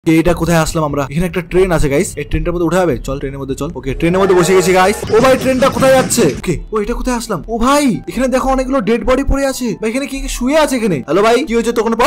এটা কোথায় আসলাম আমরা? এখানে একটা ট্রেন আছে গাইস, এই ট্রেনটার মধ্যে উঠে যাবে। চল ট্রেনের মধ্যে চল। ওকে ট্রেনের মধ্যে বসে গেছি গাইস। ও ভাই ট্রেনটা কোথায় যাচ্ছে? ওকে ও এটা কোথায় আসলাম? ও ভাই এখানে দেখো অনেকগুলো ডেড বডি পড়ে আছে ভাই। এখানে কি শুয়ে আছে এখানে? হ্যালো ভাই কি হয়েছে তখন?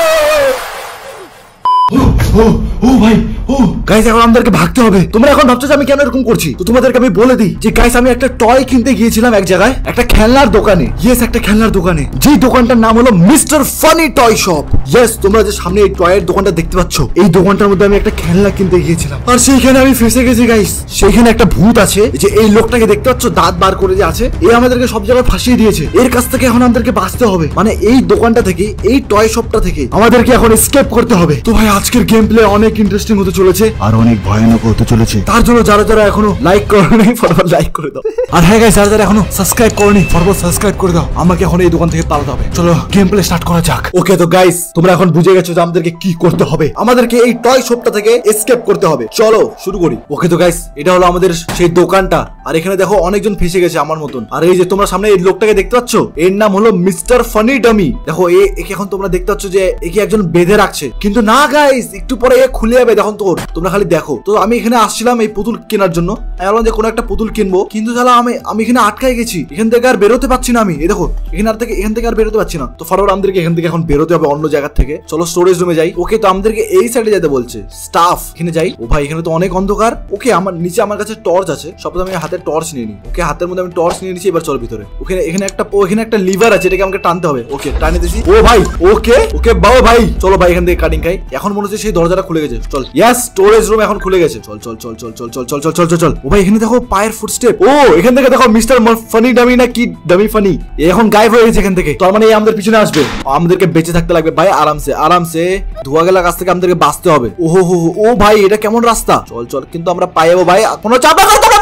ও ভাই ও গাইস এখন আমাদেরকে ভাগতে হবে। তোমরা এখন ভাবছো যে আমি কেন এরকম করছি, তো তোমাদেরকে আমি বলে দিই যে গাইস আমি একটা টয় কিনতে গিয়েছিলাম এক জায়গায়, একটা খেলনার দোকানে। ইয়েস একটা খেলনার দোকানে, যে দোকানটার নাম হলো mister funny toy shop. Yes তোমরা যে সামনে এই টয়ের দোকানটা দেখতে পাচ্ছ, এই দোকানটার মধ্যে আমি একটা খেলনা কিনতে গিয়েছিলাম, আর সেইখানে আমি ফেসে গেছি গাইস। সেইখানে একটা ভূত আছে, যে এই লোকটাকে দেখতে পাচ্ছ দাঁত বার করে যে আছে, এই আমাদেরকে সব জায়গায় ফাঁসিয়ে দিয়েছে। এর কাছ থেকে এখন আমাদেরকে বাঁচতে হবে, মানে এই দোকানটা থেকে, এই টয় শপটা থেকে আমাদেরকে এখন এসকেপ করতে হবে। তো ভাই আজকের গেম প্লে অনেক ইন্টারেস্টিং হতে চলেছে আর অনেক ভয়ানক হতে চলেছে। তার জন্য যারা যারা এখনো লাইক করোনি ফটাফট লাইক করে দাও, আর হ্যাঁ গাইস যারা যারা এখনো সাবস্ক্রাইব করোনি ফটাফট সাবস্ক্রাইব করে দাও। আমাকে এখন এই দোকান থেকে পালাতে হবে। চলো গেম প্লে স্টার্ট করা যাক। ওকে তো গাইস তোমরা এখন বুঝে গেছো যে আমাদেরকে কি করতে হবে। আমাদেরকে এই টয় শপটা থেকে এসকেপ করতে হবে। চলো শুরু করি। ওকে তো গাইস এটা হলো আমাদের সেই দোকানটা, আর এখানে দেখো অনেকজন ফেসে গেছে আমার মতন। আর এই যে তোমরা সামনে এই লোকটাকে দেখতে পাচ্ছ, এর নাম হলো মিস্টার ফানি ডামি। দেখো একে এখন তোমরা দেখতে পাচ্ছ যে একে একজন বেঁধে রাখছে, কিন্তু না গাইস একটু পরে এ খুলে যাবে। দেখো তোমরা খালি দেখো। তো আমি এখানে আসছিলাম এই পুতুল কেনার জন্য, আমি বললাম যে কোনো একটা পুতুল কিনবো, কিন্তু তাহলে আমি এখানে আটকাই গেছি। এখান থেকে আর বেরোতে পারছি না আমি। এই দেখো এখান থেকে আর বেরোতে পারছি না। তো ফরওয়ার্ড আমাদেরকে এখান থেকে এখন বেরোতে হবে অন্য জায়গা থেকে। চলো স্টোরেজ রুমে যাই। ওকে তো আমাদেরকে এই সাইডে যেতে বলছে, স্টাফ এখানে যাই। ও ভাই এখানে তো অনেক অন্ধকার। ওকে আমার নিচে আমার কাছে টর্চ আছে, সবসময় আমি হাতে টর্চ নিয়ে নিই। ওকে হাতের মধ্যে আমি টর্চ নিয়ে নিয়েছি। এবার চল ভিতরে। এখানে একটা লিভার আছে, এটাকে আমাকে টানতে হবে। ওকে টানে দিয়েছি। ও ভাই ওকে বাবা ভাই চলো ভাই এখান থেকে কাটিং খাই। এখন মনে হচ্ছে সেই দরজাটা খুলে গেছে। চল ইয়েস স্টোরেজ রুম এখন খুলে গেছে। চল চল চল চল চল চল চল চল চল চল। ও ভাই এখানে দেখো পায়ের ফুটস্টেপ। ও এখান থেকে দেখো মিস্টার ফানি ডামি না কি ডামি ফানি এখন গায়েব হয়ে গেছে এখান থেকে। তার মানে আমাদের পিছনে আসবে, আমাদেরকে বেঁচে থাকতে লাগবে ভাই। আরামসে ধোয়া গেলা কাছ থেকে আমাদেরকে বাঁচতে হবে। ও ভাই এটা কেমন রাস্তা? চল চল কিন্তু আমরা পাই যাবো ভাই, কোনো চাপ না।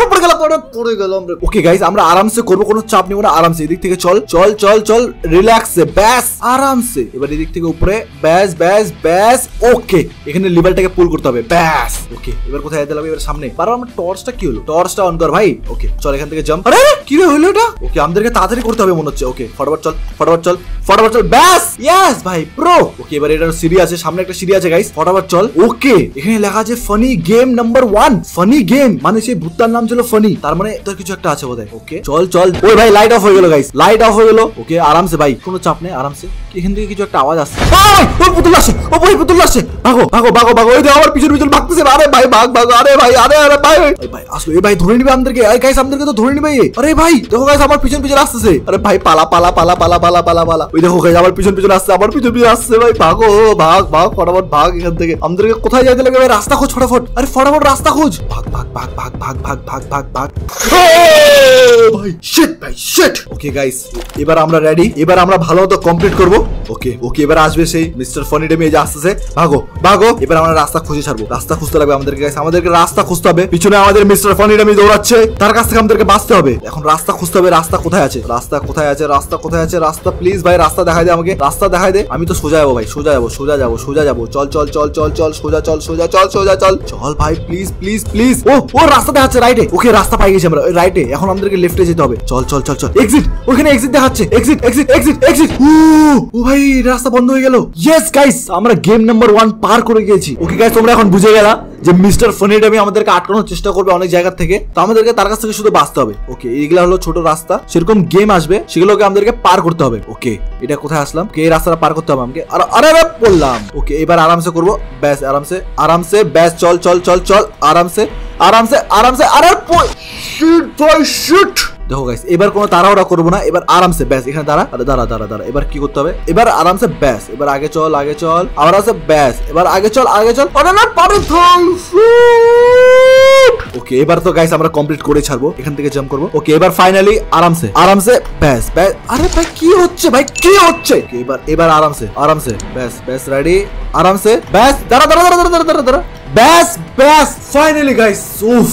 পড়ে গেলাম। ওকে গাইস আমরা আরামসে করবো, কোনো চাপ নিব না। আরামসে এদিক থেকে চল চল চল চল রিল্যাক্সে ব্যাস আরামসে। এবার এদিক থেকে উপরে ব্যাস ব্যাস ব্যাস। ওকে এখানে লিভারটাকে পুল করতে হবে ব্যাস। ওকে এবার কোথায় যেতে লাগবে? এবার সামনে। বারবার আমার টর্চটা কি হলো? টর্চটা অন কর ভাই। ওকে চল এখান থেকে জাম্প। আরে কি হলো এটা? ওকে আমাদেরকে তাড়াতাড়ি করতে হবে মনে হচ্ছে। ওকে ফটাফট চল ফটাফট চল ফটাফট চল ব্যাস ইয়েস ভাই প্রো। ওকে এবার এটার সিঁড়ি আছে, সামনে একটা সিঁড়ি আছে গাইস। ফটাফট চল। ওকে এখানে লেখা আছে funny game number 1। Funny game মানে সেই ভূতটার নাম ছিল ফানি, তার মানে তোর কিছু একটা আছে বোধহয়। ওকে চল চল। ওই ভাই লাইট অফ হয়ে গেল গাইস, লাইট অফ হয়ে গেল। ওকে আরামসে ভাই কোনো চাপ নেই আরামসে। এখান থেকে কিছু একটা আওয়াজ আসছে। ওই পুতুল আসছে, ও ভাই পুতুল আসছে। ভাগো ভাগো ভাগো ভাগো। ওই দেখো আমার পিছন ভাগতেছে। আরে ভাই ভাগ ভাগ। আরে ভাই আরে ভাই ভাই আসলো। এই ভাই ধরে নিবে আমাদেরকে। গাইস আমাদেরকে তো ধরে নিবে। আরে ভাই দেখো গাইস আমার পিছন আসতেছে। আরে ভাই পালা পালা পালা পালা পালা পালা পালা। ওই দেখো গাইস আমার পিছন আসছে, আমার পিছন আসছে। ভাই ভাগো ভাগ ভাগ ফটাফট ভাগ এখান থেকে। আমাদেরকে কোথায় যাইতে লাগে ভাই? রাস্তা খোঁজ ফটাফট। আরে ফটাফট রাস্তা খোঁজ। ভাগ ভাগ ভাগ ভাগ ভাগ ভাগ ভাগ ভাগ ভাগ। ভাই শিট ভাই শিট। ওকে গাইস এবার আমরা রেডি। এবার আমরা ভালো মতো কমপ্লিট করব। ওকে এবার আসবে সেই মিস্টার ফানি ডামি যে আসতেছে। ভাগো ভাগো। এবার আমরা রাস্তা খুঁজে ছাড়বো। রাস্তা খুঁজতে লাগবে আমাদেরকে গাইস, আমাদেরকে রাস্তা খুঁজতে হবে। পিছনে আমাদের মিস্টার ফানি ডামি দৌড়াচ্ছে, তার কাছ থেকে আমাদেরকে বাঁচতে হবে। এখন রাস্তা খুঁজতে হবে। রাস্তা কোথায় আছে? রাস্তা কোথায় আছে? রাস্তা কোথায় আছে? রাস্তা প্লিজ ভাই রাস্তা দেখাই দে আমাকে, রাস্তা দেখাই দে। আমি তো সোজা যাবো ভাই, সোজা যাবো সোজা যাবো সোজা যাবো। চল চল চল চল চল সোজা চল সোজা চল সোজা চল চল ভাই প্লিজ প্লিজ প্লিজ। ও রাস্তা দেখাচ্ছে রাইটে। ওকে রাস্তা পাই গেছি আমরা রাইটে। এখন আমাদেরকে লেফটে যেতে হবে। চল চল চল চল। এক্সিট, ওখানে এক্সিট দেখাচ্ছে। Exit exit exit exit. ও ভাই রাস্তা বন্ধ হয়ে গেল। ইয়েস গাইস আমরা গেম নাম্বার 1 পার করে গিয়েছি। ওকে গাইস তোমরা এখন বুঝে গেলা যে মিস্টার ফানি ডামি আমাদেরকে আটকানোর চেষ্টা করবে অনেক জায়গা থেকে, তো আমাদেরকে তার কাছ থেকে শুধু বাঁচতে হবে। ওকে এইগুলা হলো ছোট রাস্তা, সেরকম গেম আসবে সেগুলোকে আমাদেরকে পার করতে হবে। ওকে এটা কোথায় আসলাম? এই রাস্তাটা পার করতে হবে আমাকে। আরে বললাম। ওকে এবার আরামসে করবো ব্যাস আরামসে আরামসে ব্যাস। চল চল চল চল আরামসে আরামসে আরামসে। আরে শিট ভাই শিট। দেখো গাইস এবার কোনো তাড়াহুড়া করবো না, এবার আরামসে ব্যাস এখানে দাঁড়া। আরে দাঁড়া দাঁড়া দাঁড়া। এবার কি করতে হবে? এবার আরামসে ব্যাস। এবার আগে চল আগে চল আরামসে ব্যাস। এবার আগে চল আগে চল। ওকে এবার তো গাইস আমরা কমপ্লিট করে ছাড়বো, এখান থেকে জাম্প করবো। ওকে এবার ফাইনালি আরামসে আরামসে ব্যাস ব্যাস। আরে ভাই কি হচ্ছে ভাই কি হচ্ছে? এবার আরামসে আরামসে ব্যাস ব্যাস রেডি আরামসে ব্যাস। দাঁড়া দাঁড়া দাঁড়া দাঁড়া দাঁড়া দাঁড়া ব্যাস ব্যাস। ফাইনালি গাইস উফ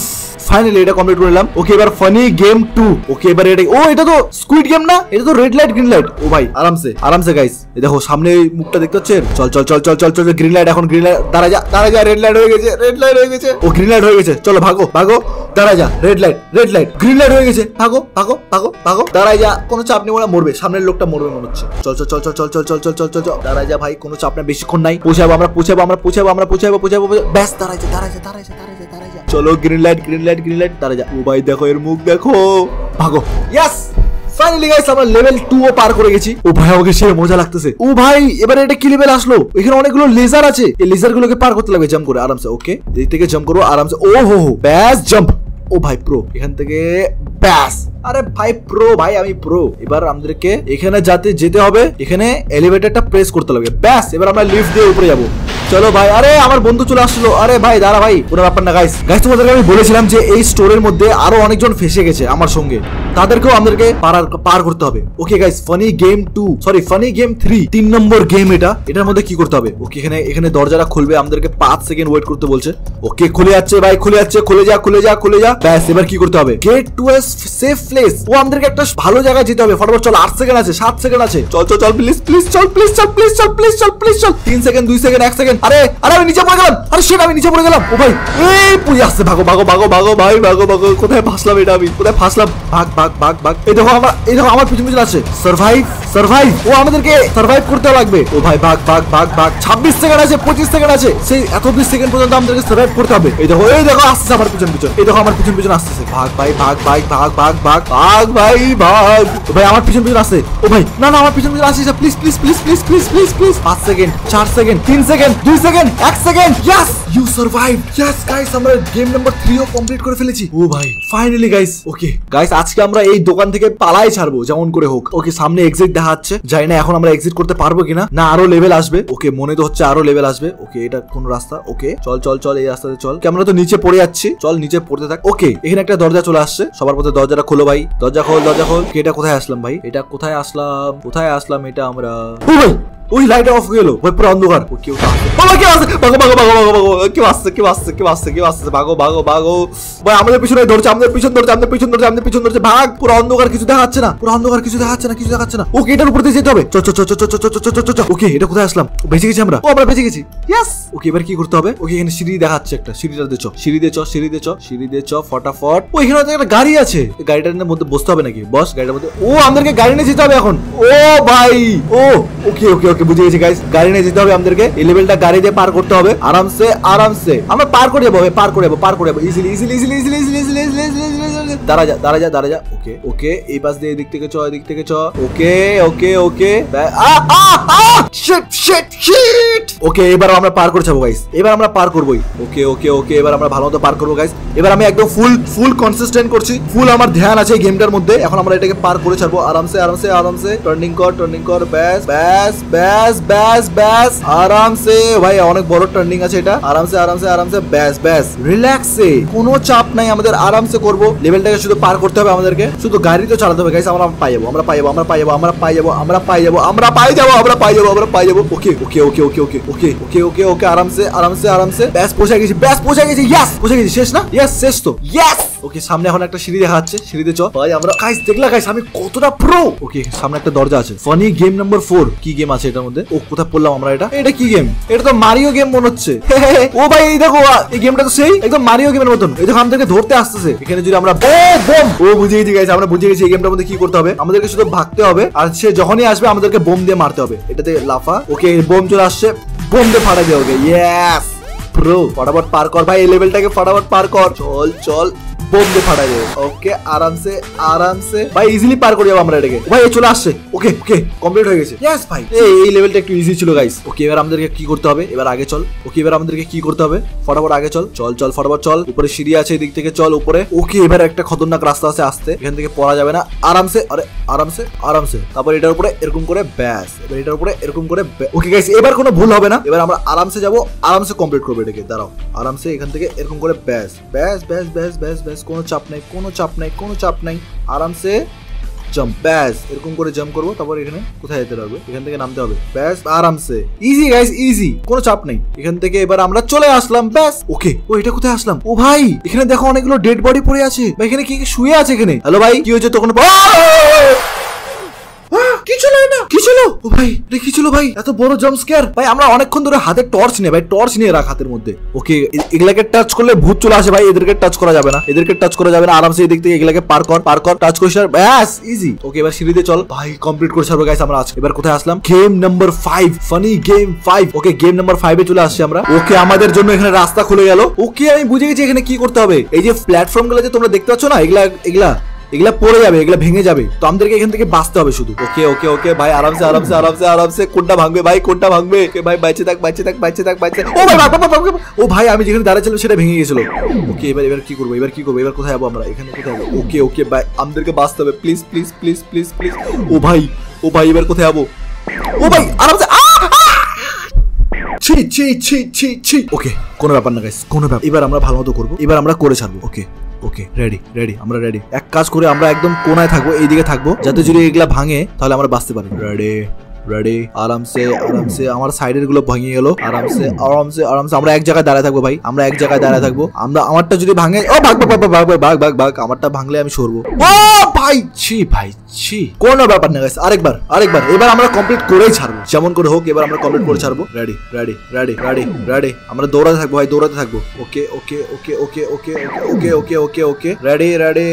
ফাইনালি এটা কমপ্লিট করে নিলাম। ওকে এবার ফানি গেম 2। ওকে এবার এটা এটা তো স্কুইড গেম না, এটা তো রেড লাইট গ্রিন লাইট। ও ভাই আরামসে আরামসে গাইস, এই দেখো সামনে মুখটা দেখতে পাচ্ছেন। চল চল চল চল চল চল গ্রিন লাইট, এখন গ্রিন লাইট, দাঁড়া যা দাঁড়া যা, রেড লাইট হয়ে গেছে, রেড লাইট হয়ে গেছে। ও গ্রিন লাইট হয়ে গেছে, চলো ভাগো ভাগো, দাঁড়া যা, রেড লাইট গ্রিন লাইট হয়ে গেছে, ভাগো ভাগো ভাগো ভাগো, দাঁড়ায় যা, কোনো চাপ নেই, ওরা মরবে, সামনের লোকটা মরবে মনে হচ্ছে। চল চল চল চল চল চল চল চল চল চল চল, দাঁড়ায় যা ভাই, কোনো চাপ নেই, বেশিক্ষণ নাই, পৌঁছাবো আমরা, পৌঁছাবো আমরা, পৌঁছাবো আমরা, পৌঁছাবো পৌঁছাবো, ব্যাস দাঁড়ায় যা দাঁড়ায় যা দাঁড়ায় যা দাঁড়ায় যা দাঁড়ায় যা, চলো green light green light green light, দাঁড়ায় যা। ও ভাই দেখো এর মুখ দেখো, ভাগো, ইয়েস ফাইনালি গাইস আমরা লেভেল 2 ও পার করে গেছি। ও ভাই আমাকে সে মজা লাগতেছে। ও ভাই এবারে এটা কি লেভেল আসলো, এখানে অনেকগুলো লেজার আছে, এই লেজার গুলোকে পার করতে লাগবে জাম্প করে আরামসে। ওকে এই থেকে জাম্প করবো আরামসে, ও হো হো ব্যাস জাম্প। ও ভাই প্রো, এখান থেকে ব্যাস, আরে ভাই প্রো ভাই, আমি প্রো। এবার আমাদেরকে এখানে যেতে হবে, এখানে এলিভেটরটা প্রেস করতে লাগবে, ব্যাস এবার আমরা লিফট দিয়ে উপরে যাবো। চলো ভাই, আরে আমার বন্ধু চলে আসলো, আরে ভাই দাঁড়া ভাই, পুরো ব্যাপার না গাইস। গাইস তোমাদেরকে আমি বলেছিলাম যে এই স্টোরের মধ্যে আরো অনেকজন ফেসে গেছে আমার সঙ্গে, তাদেরকেও আমাদেরকে পার করতে হবে। Okay guys funny game 2 sorry funny game 3 3 নম্বর গেম এটা, এটার মধ্যে কি করতে হবে? ওকে এখানে দরজাটা খুলবে, আমাদেরকে 5 সেকেন্ড ওয়েট করতে বলছে। ওকে খুলে যাচ্ছে ভাই, খুলে যাচ্ছে, খুলে যা খুলে যা খুলে যা, ব্যাস এবার কি করতে হবে? Get to a safe place. ও আমাদেরকে একটা ভালো জায়গায় যেতে হবে, ফটাফট চল, 8 সেকেন্ড আছে, 7 সেকেন্ড আছে, চল চল চল প্লিজ প্লিজ চল, প্লিজ চল, প্লিজ চল, প্লিজ চল, প্লিজ চল, 3 সেকেন্ড 2 সেকেন্ড 1 সেকেন্ড, আরে আরে আমি নিচে পড়ে গেলাম, আরে শিট আমি নিচে পড়ে গেলাম। ও ভাই এই পুরি আসছে, ভাগো ভাগো ভাগো ভাগো ভাই ভাগো ভাগো, কোথায় ফাঁসলাম এটা, আমি কোথায় ফাঁসলাম? ভাগ ভাগ ভাগ ভাগ, এই দেখো আমার পিছন পিছন আছে, সার্ভাইভ সার্ভাইভ, ও আমাদেরকে সার্ভাইভ করতে লাগবে। ও ভাই ভাগ ভাগ ভাগ ভাগ, 26 সেকেন্ড আছে, 25 সেকেন্ড আছে, সেই এত 20 সেকেন্ড পর্যন্ত আমাদেরকে সার্ভাইভ করতে হবে। এই দেখো আসছে আমার পিছন পিছন, এই দেখো আমার পিছন পিছন আসছে, ভাগ ভাই ভাগ ভাই ভাগ ভাগ ভাগ ভাগ ভাই ভাগ, ও ভাই আমার পিছন পিছন আসছে। ও ভাই না না আমার পিছন পিছন আসছে, please please please please please please please, 5 second 4 second 3 second 2 second 1 second, yes you survive, yes guys আমরা গেম নাম্বার 3 ও কমপ্লিট করে ফেলেছি। ও ভাই ফাইনালি গাইস। ওকে গাইস আজকে আমরা এই দোকান থেকে পালাই ছাড়বো যেমন করে হোক। ওকে সামনে এক্সিট দেখাচ্ছে, জানি না এখন আমরা এক্সিট করতে পারবো কিনা, না আরো লেভেল আসবে। ওকে মনে তো হচ্ছে আরো লেভেল আসবে। ওকে এটা কোন রাস্তা? ওকে চল চল চল এই রাস্তাতে চল, আমরা তো নিচে পড়ে যাচ্ছি, চল নিচে পড়তে থাক। ওকে এখানে একটা দরজা চলে আসছে, সবার প্রথমে দরজাটা খোলো ভাই, দরজা খোল দরজা খোল। এটা কোথায় আসলাম ভাই, এটা কোথায় আসলাম, কোথায় আসলাম এটা আমরা? ও ভাই ওই লাইট অফ গেল ভাই, পুরো অন্ধকার। ও কেউ আসছে, বাবা কেউ আসছে, ভাগো ভাগো ভাগো ভাগো ভাগো, কেউ আসছে কেউ আসছে কেউ আসছে কেউ আসছে, ভাগো ভাগো ভাগো ভাই, আমাদের পিছনে ধরছে, আমাদের পিছন ধরছে, আমাদের পিছন ধরছে, আমাদের পিছন ধরছে, ভাগ, পুরো অন্ধকার, কিছু দেখাচ্ছে না, পুরো অন্ধকার, কিছু দেখাচ্ছে না, কিছু দেখাচ্ছে না। ওকে এটার উপর দিয়ে যেতে হবে, চ চ চ চ চ চ চ চ চ। ওকে এটা কোথায় আসলাম? বেঁচে গেছি আমরা, ও আমরা বেঁচে গেছি, ইয়েস। ওকে এবার কি করতে হবে? ওকে এখানে সিঁড়ি দেখাচ্ছে একটা, সিঁড়িটা দিয়ে চ, সিঁড়ি দিয়ে চ, সিঁড়ি দিয়ে চ, সিঁড়ি দিয়ে চ ফটাফট। ও এখানে একটা গাড়ি আছে, গাড়িটার মধ্যে বসতে হবে নাকি বস? গাড়িটার মধ্যে, ও আমাদেরকে গাড়ি নিয়ে যেতে হবে এখন। ও ভাই ও ওকে ওকে ওকে বুঝে গেছি গাইস, গাড়ি নিয়ে যেতে হবে আমাদেরকে, এই লেভেলটা গাড়ি দিয়ে পার করতে হবে আরামসে আরামসে, আমরা পার করে যাবো, পার করে যাবো, পার করে যাবো easily easily easily easily easily easily easily. দাঁড়া যা দাঁড়া যা দাঁড়া যা। ওকে ওকে এই পাশ দিয়ে এদিক থেকে চ, এদিক থেকে চ। Okay okay okay shit shit shit. Okay এবার আমরা পার করে যাবো গাইস, এবার আমরা পার করবোই। ওকে ওকে ওকে এবার আমরা ভালো মতো পার করবো গাইস। এবার আমি একদম ফুল কনসিস্টেন্ট করছি, ফুল আমার ধ্যান আছে গেমটার মধ্যে। এখন আমরা এটাকে পার করে ছাড়বো আরামসে আরামসে আরামসে। টার্নিং কর ব্যাস ব্যাস ব্যাস ব্যাস ব্যাস আরামসে ভাই, অনেক বড় টার্নিং আছে এটা, আরামসে আরামসে আরামসে ব্যাস ব্যাস রিল্যাক্সে, কোনো চাপ নাই আমাদের, আরামসে করবো। লেভেলটাকে শুধু পার করতে হবে আমাদেরকে, শুধু গাড়ি তো চালাতে হবে গাইস। আমরা পাই যাবো, আমরা পাই যাবো, আমরা পাই যাবো, আমরা পাই যাবো, আমরা পাই যাবো, আমরা পাই যাবো, আমরা পাই যাবো, আমরা পাই যাবো। ওকে okay okay okay okay okay okay okay ওকে আরামসে আরামসে আরামসে, ব্যাস পৌঁছে গেছি, ব্যাস পৌঁছে গেছি, ইয়েস পৌঁছে গেছি, শেষ না? ইয়েস শেষ তো, ইয়েস। ওকে সামনে এখন একটা সিঁড়ি দেখা যাচ্ছে, সিঁড়িতে চ ভাই আমরা। গাইস দেখলা গাইস আমি কতটা প্রো। ওকে সামনে একটা দরজা আছে, ফানি গেম নাম্বার 4। কি গেম আছে এটার মধ্যে? ও কোথায় পড়লাম আমরা? এটা কি গেম? এটা তো মারিও গেম মনে হচ্ছে। ও ভাই এই দেখো, এই গেমটা তো সেই একদম মারিও গেমের মতন। এই দেখো আমাদেরকে ধরতে আসতেছে, এখানে যদি আমরা বোম, ও বুঝে গেছি গাইস, আমরা বুঝে গেছি এই গেমটার মধ্যে কি করতে হবে। আমাদেরকে শুধু ভাগতে হবে, আর সে যখনই আসবে আমাদেরকে বোম দিয়ে মারতে হবে। এটাতে লাফা। ওকে বোম চলে আসছে, বোম দিয়ে ফাটা দিয়ে। ওকে ইয়েস প্রো, ফটাফট পার কর ভাই এই লেভেলটাকে, ফটাফট পার কর, চল চল বোম দিয়ে ফাটা যাবে। ওকে আরামসে আরামসে ভাই ইজিলি পার করে যাবো আমরা এটাকে। ভাই চলে আসছে, ওকে ওকে কমপ্লিট হয়ে গেছে, ইয়েস ভাই। এই লেভেলটা একটু ইজি ছিল গাইস। ওকে এবার আমাদেরকে কি করতে হবে? এবার আগে চল। ওকে এবার আমাদেরকে কি করতে হবে? ফটাফট আগে চল, চল চল ফটাফট চল। উপরে সিঁড়ি আছে, এদিক থেকে চল উপরে। ওকে এবার একটা খতরনাক রাস্তা আছে আসতে, এখান থেকে পড়া যাবে না, আরামসে, আরে আরামসে আরামসে। তারপর এটার উপরে এরকম করে ব্যাস, এবার এটার উপরে এরকম করে। ওকে গাইস এবার কোনো ভুল হবে না, এবার আমরা আরামসে যাবো, আরামসে কমপ্লিট করবো এটাকে। দাঁড়াও আরামসে এখান থেকে এরকম করে ব্যাস ব্যাস ব্যাস ব্যাস ব্যাস ব্যাস, কোনো চাপ নাই, কোনো চাপ নাই, কোনো চাপ নাই, আরামসে জাম্প, ব্যাস এরকম করে জাম্প করবো। তারপর এখানে কোথায় যেতে হবে, এখান থেকে নামতে হবে, ব্যাস আরামসে। ইজি গাইস, ইজি, কোনো চাপ নেই। এখান থেকে এবার আমরা চলে আসলাম, ব্যাস। ওকে, ও এটা কোথায় আসলাম? ও ভাই এখানে দেখো অনেকগুলো ডেড বডি পড়ে আছে ভাই। এখানে কি শুয়ে আছে এখানে? হ্যালো ভাই, কি হয়েছে? তখন কি ছিল না, কি ছিল? ও ভাই এটা কি ছিল ভাই? এত বড় জাম্প স্কেয়ার ভাই। আমরা অনেকক্ষণ ধরে হাতে টর্চ নিয়ে ভাই, টর্চ নিয়ে রাখ হাতের মধ্যে। ওকে, এগুলাকে টাচ করলে ভূত চলে আসে ভাই। এদেরকে টাচ করা যাবে না, এদেরকে টাচ করা যাবে না। আরামসে এদিক থেকে এগুলাকে পার কর, পার কর, টাচ করিস, ব্যাস ইজি। ওকে, এবার সিঁড়িতে চল ভাই, কমপ্লিট করে ছাড়বো গাইস আমরা আজকে। এবার কোথায় আসলাম? Game number 5, funny game 5। Okay, game number 5 এ চলে আসছি আমরা। ওকে, আমাদের জন্য এখানে রাস্তা খুলে গেল। ওকে, আমি বুঝে গেছি এখানে কি করতে হবে। এই যে প্ল্যাটফর্ম গুলো যে তোমরা দেখতে পাচ্ছ না, এগুলা পড়ে যাবে, এগুলা ভেঙে যাবে। তো আমাদেরকে এখান থেকে বাঁচতে হবে শুধু। ওকে ওকে ওকে ভাই, আরামসে আরামসে আরামসে আরামসে। কোনটা ভাঙবে ভাই, কোনটা ভাঙবে? ভাই বাইচে থাক, বাইচে থাক, বাইচে থাক, বাইচে। ও ভাই ও ভাই, আমি যেখানে দাঁড়াচ্ছিলাম সেটা ভেঙে গেছিল। ওকে, এবার কি করবো, এবার কি করবো, এবার কোথায় যাবো আমরা? এখানে কোথায় যাবো? ওকে ওকে ভাই, আমাদেরকে বাঁচতে হবে, please please please please please. ও ভাই এবার কোথায় যাবো? ও ভাই আরামসে। ছি ছি ছি ছি ছি। ওকে, কোনো ব্যাপার না গাইস, কোনো ব্যাপার। এবার আমরা ভালো মতো করবো, এবার আমরা করে ছাড়বো। ওকে ওকে, রেডি, আমরা রেডি। এক কাজ করে আমরা একদম কোনায় থাকবো, এইদিকে থাকবো, যাতে যদি এগুলা ভাঙে তাহলে আমরা বাঁচতে পারি। রেডি, আরামসে আরামসে। আমার সাইডের গুলো ভেঙে গেল। আরামসে আরামসে আরামসে আমরা এক জায়গায় দাঁড়ায় থাকবো ভাই, আমরা এক জায়গায় দাঁড়ায় থাকবো। আমারটা যদি ভাঙে, ও ভাগ, আমারটা ভাঙলে আমি সরবো। ও ভাই ছি, ভাই ছি, কোনো ব্যাপার না গাইস। আরেকবার। এবার আমরা কমপ্লিট করেই ছাড়বো, যেমন করে হোক। এবার আমরা কমপ্লিট করে ছাড়বো। রেডি, আমরা দৌড়াতে থাকবো ভাই, দৌড়াতে থাকবো। ওকে okay okay okay okay okay okay okay okay ready.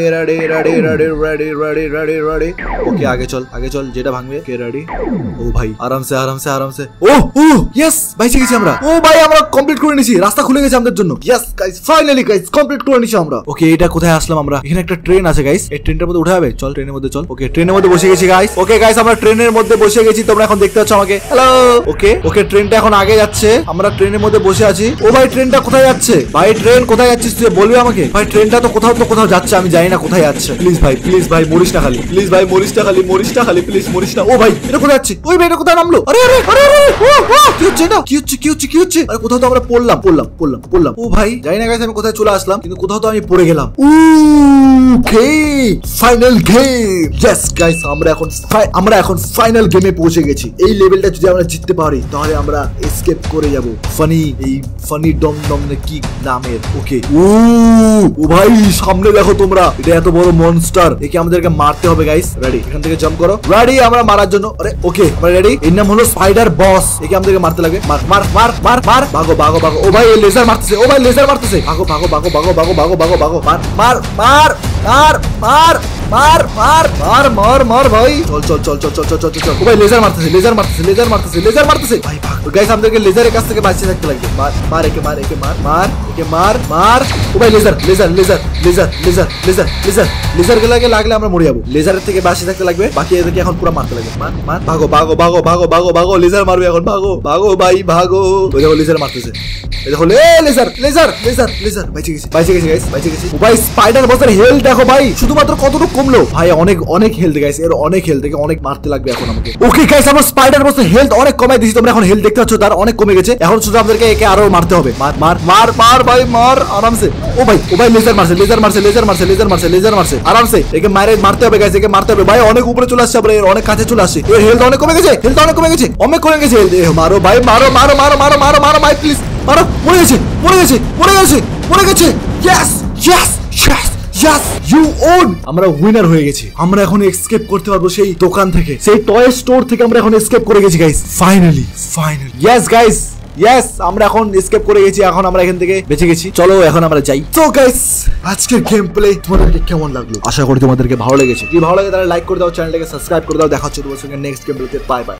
ওকে, আগে চল, যেটা ভাঙবে। Okay ready. ও ভাই আরামসে আরামসে আরামসে। ও ইয়েস ভাই, শিখেছি আমরা। ও ভাই আমরা কমপ্লিট করে নিয়েছি, রাস্তা খুলে গেছে আমাদের জন্য। Yes guys, finally guys complete করে নিয়েছি আমরা। ওকে, এটা কোথায় আসলাম আমরা? এখানে একটা ট্রেন আছে গাইস, এই ট্রেনটার মধ্যে উঠে যাবে। চল, ট্রেনের মধ্যে চল। ওকে, ট্রেনের মধ্যে বসে গেছি গাইস। ওকে গাইস, আমরা ট্রেনের মধ্যে বসে গেছি, তোমরা এখন দেখতে পাচ্ছ আমাকে। হ্যালো। ওকে, ট্রেনটা এখন আগে যাচ্ছে, আমরা ট্রেনের মধ্যে বসে আছি। ও ভাই, ট্রেনটা কোথায় যাচ্ছে? ভাই ট্রেন কোথায় যাচ্ছিস তুই বলবি আমাকে? ভাই ট্রেনটা তো কোথাও যাচ্ছে, আমি জানি না কোথায় যাচ্ছে। প্লিজ ভাই মরিস না খালি, প্লিজ ভাই মরিস না খালি, প্লিজ মরিস না। ও ভাই এটা কোথায় যাচ্ছে? ওই ভাই এটা কোথায় নামলো? আরে কি হচ্ছে না? কি হচ্ছে? আরে কোথাও তো আমরা পড়লাম। ও ভাই জানি না গাইস আমি কোথায় চলে আসলাম, কিন্তু কোথাও তো আমি পড়ে গেলাম। Okay, final game. Yes guys, আমরা এখন ফাইনাল গেমে পৌঁছে গেছি। এই লেভেলটা যদি আমরা জিততে পারি তাহলে আমরা এসকেপ করে যাব ফানি ডম কি নামের। ওকে, ও ভাই সামনে দেখো তোমরা, এটা এত বড় মনস্টার, একে আমাদেরকে মারতে হবে গাইস। রেডি, এখান থেকে জাম্প করো। রেডি আমরা মারার জন্য। আরে ওকে, আমরা রেডি। এর নাম হলো স্পাইডার বস, একে আমাদেরকে মারতে লাগে। মার ভাগো। ও ভাই লেজার মারতেছে, ভাগো। মার ভাই। চল। ও ভাই লেজার মারতেছে ভাই, ভাগ গাইস। আমাদেরকে লেজারের কাছ থেকে বাঁচিয়ে থাকতে লাগবে। মার। ও ভাই লেজার গুলাকে লাগলে আমরা মরে যাবো। লেজারের থেকে বাঁচিয়ে থাকতে লাগবে, বাকি এদেরকে এখন পুরো মারতে লাগবে। মার ভাগো। লেজার মারবে এখন, ভাগো ভাই ভাগো। ওই দেখো লেজার মারতেছে, এই দেখো লেজার বাইচে গেছি গাইস। ও ভাই স্পাইডার বসের হেলথ দেখো ভাই, শুধুমাত্র কতটুকু কমলো ভাই। অনেক হেলথ গাইস, এর অনেক হেলথ, থেকে অনেক মারতে লাগবে এখন আমাকে। ওকে গাইস, আমরা স্পাইডার বসের হেলথ অনেক কমাই দিয়েছি, তোমরা এখন হেলথ দেখতে পাচ্ছ, তার অনেক কমে গেছে। এখন শুধু আমাদেরকে একে আরো মারতে হবে। মার ভাই, মার আরামসে। ও ভাই লেজার মারছে আরামসে। একে মারতে হবে গাইস, একে মারতে হবে ভাই। অনেক উপরে চলে আসছে, আমরা এর অনেক কাছে চলে আসছে। এর হেলথ অনেক কমে গেছে, অনেক কমে গেছে। মারো ভাই, মারো ভাই প্লিজ। মারো, মরে গেছে। Yes you won. আমরা উইনার হয়ে গেছি। আমরা এখন এসকেপ করতে পারবো সেই দোকান থেকে, সেই টয় স্টোর থেকে আমরা এখন এসকেপ করে গেছি guys. Finally yes guys, yes আমরা এখন এসকেপ করে গেছি। এখন আমরা এখান থেকে বেঁচে গেছি। চলো এখন আমরা যাই। তো গাইস, আজকের গেম প্লে তোমাদেরকে কেমন লাগলো? আশা করি তোমাদেরকে ভালো লেগেছে। যদি ভালো লাগে তাহলে লাইক করে দাও, চ্যানেলটাকে সাবস্ক্রাইব করে দাও। দেখা হচ্ছে তোমাদের সঙ্গে নেক্সট গেম প্লেতে। Bye by.